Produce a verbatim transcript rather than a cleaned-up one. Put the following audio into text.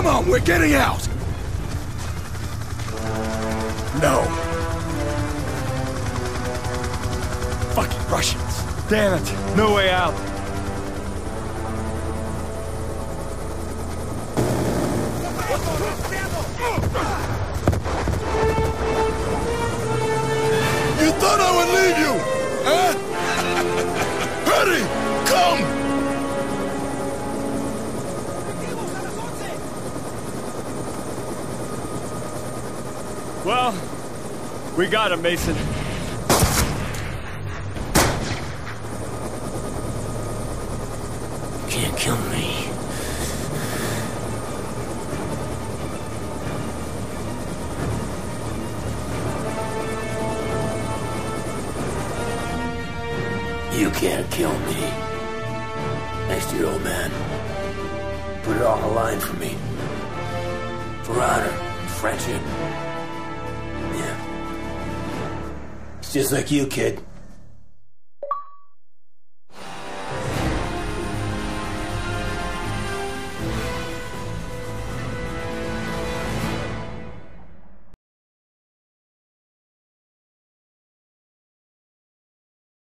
on, we're getting out! No. Fucking Russians. Damn it, no way out. You thought I would leave you, huh? Hurry, come! Well, we got him, Mason. Can't kill me. You can't kill me. Next to your old man. Put it on the line for me. For honor, friendship. Yeah. It's just like you, kid.